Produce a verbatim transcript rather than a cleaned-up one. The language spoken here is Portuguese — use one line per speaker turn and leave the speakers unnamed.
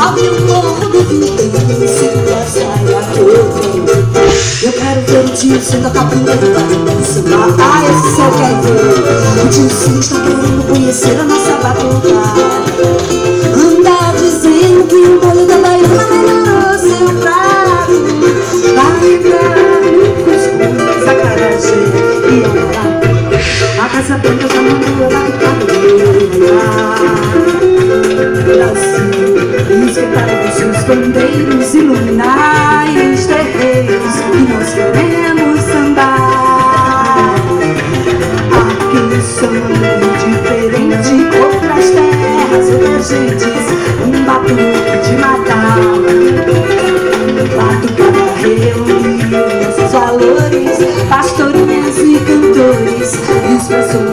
sobe o morro do Vinhedo, segura a saia toda. Eu quero ver o tio Ciro da capoeira do samba. Ah, esse eu quero ver. O tio Ciro está querendo conhecer a nossa batucada. Anda dizendo que o molho da baiana melhorou seu prato. Vai lembrar o cuscuz, acarajé e a Casa Branca já mandou ela Brasil, espetar os seus bandeiros, iluminar os terreiros, e nós queremos sambar. Aqui um samba diferente, outras terras emergentes, um batuque de matar. Batucada reuniu nossos valores, pastorinhas e cantores, expressou